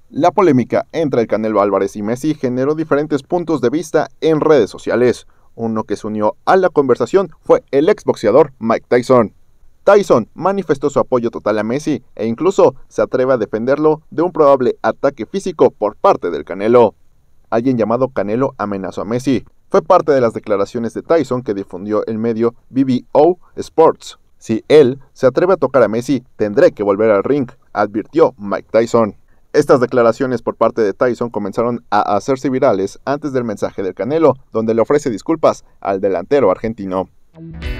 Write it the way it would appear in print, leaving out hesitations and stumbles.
La polémica entre el Canelo Álvarez y Messi generó diferentes puntos de vista en redes sociales. Uno que se unió a la conversación fue el exboxeador Mike Tyson. Tyson manifestó su apoyo total a Messi e incluso se atreve a defenderlo de un probable ataque físico por parte del Canelo. Alguien llamado Canelo amenazó a Messi. Fue parte de las declaraciones de Tyson que difundió el medio BBO Sports. Si él se atreve a tocar a Messi, tendré que volver al ring, advirtió Mike Tyson. Estas declaraciones por parte de Tyson comenzaron a hacerse virales antes del mensaje del Canelo, donde le ofrece disculpas al delantero argentino.